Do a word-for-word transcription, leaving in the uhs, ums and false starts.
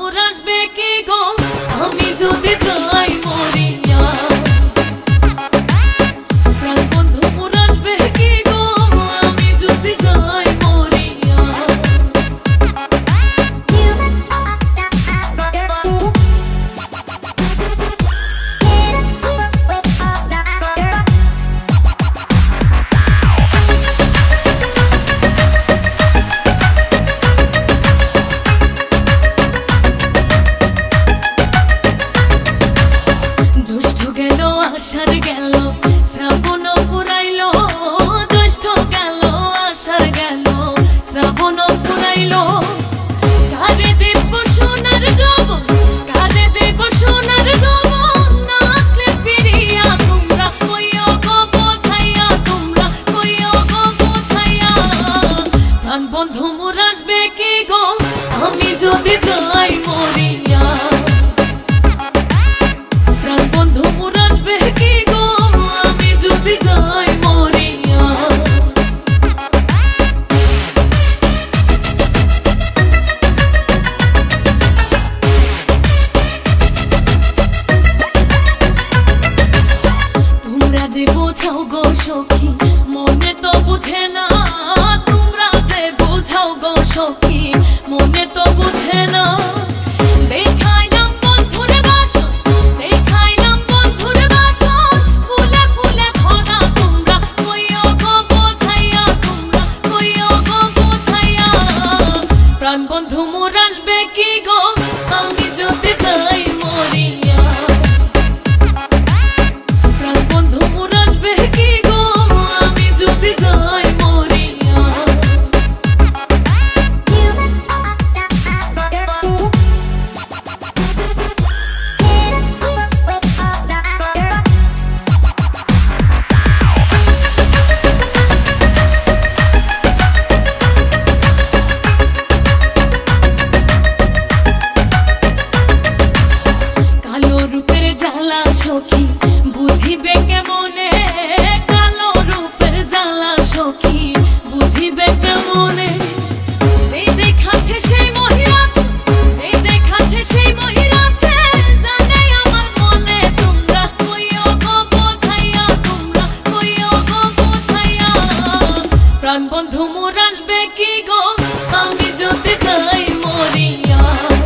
মোর আসবে কি গো আমি যদি যাই মরিয়া প্রাণ বন্ধু মোর আসবে কি গো আমি যদি যাই মরিয়া আষাঢ় গেল শ্রাবণ ফুরাইল জ্যৈষ্ঠ গেল আষাঢ় গেল শ্রাবণ ফুরাইল কারে দেব সোনার যৌবন কারে দেব সোনার যৌবন না আসলে ফিরিয়া তোমরা কইও গো বোঝাইয়া তোমরা কইও গো বোঝাইয়া প্রাণ বন্ধু মোর আসবে কি গো আমি যদি যাই মরিয়া প্রাণ বন্ধু মোর আসবে কি গো আমি যদি যাই মরিয়া তোমরা যে বোঝাও গো সখী মনে তো বুঝে না তোমরা যে বোঝাও গো সখী মনে তো বুঝে না দেখাইলাম বন্ধুর বাসন দেখাইলাম বন্ধুর বাসন ফুলে ফুলে ভরা তোমরা কইও গো বোঝাইয়া তোমরা কইও গো বোঝাইয়া প্রাণ বন্ধু মোর আসবে কি গো আমি যদি যাই মরিয়া প্রাণ বন্ধু মোর আসবে কি গো আমি যদি যাই মরিয়া কালো রূপের জ্বালা সখী বুঝিবে কেমনে কালো রূপের জ্বালা সখী বুঝিবে কেমনে যে দেখাছে সেই মহিরাছে যে দেখাছে সেই মহিরাছে জানে আমার মনে তোমরা কইও গো বোঝাইয়া তোমরা কইও গো বোঝাইয়া প্রাণ বন্ধু মোর আসবে কি গো আমি যদি যাই মরিয়া